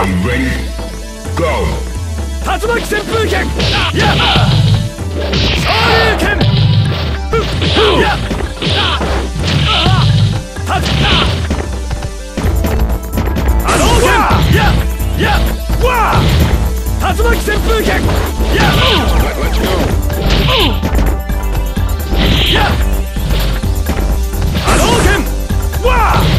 ready? Go! 竜巻旋風剣や昇竜拳や波動拳やわあ竜巻旋風剣や Let's go! や波動拳わあ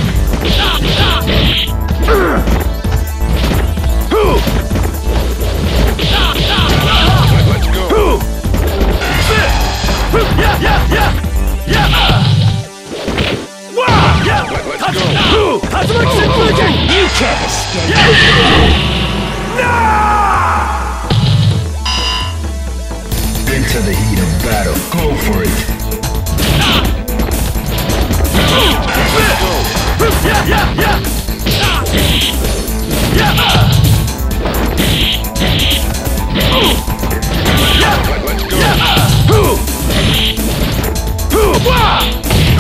Let's go! 竜巻旋風剣 You can't escape! Into the heat of battle. Go for it!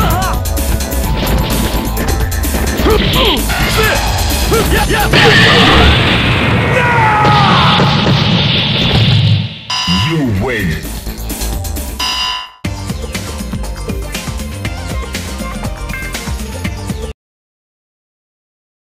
Yeah!